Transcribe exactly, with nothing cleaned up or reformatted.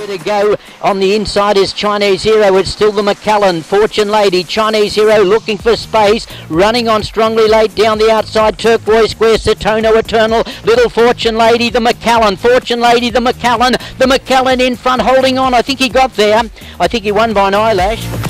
to go. On the inside is Chinese Hero. It's still the McCallan. Fortune Lady. Chinese Hero looking for space. Running on strongly late down the outside. Turquoise Square. Setono Eternal. Little Fortune Lady. The McCallan. Fortune Lady. The McCallan. The McCallan in front holding on. I think he got there. I think he won by an eyelash.